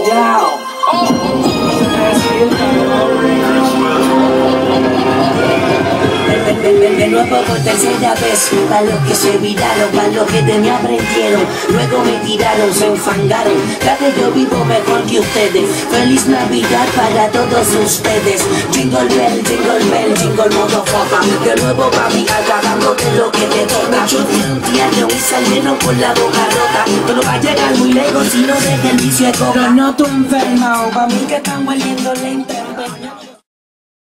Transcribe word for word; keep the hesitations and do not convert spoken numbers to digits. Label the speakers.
Speaker 1: Down. De nuevo por tercera vez, para los que se viraron, para los que de mí aprendieron, luego me tiraron, se enfangaron, cada yo vivo mejor que ustedes. Feliz Navidad para todos ustedes. Jingle bell, jingle bell, jingle motherfucker. De nuevo papi, acabándote lo que te toca. Yo fui un diario y salieron con la boca rota. Tú no vas a llegar muy lejos si no dejas el vicio de coca. No, no tú enfermo, pa' mí que están hueliendo lento.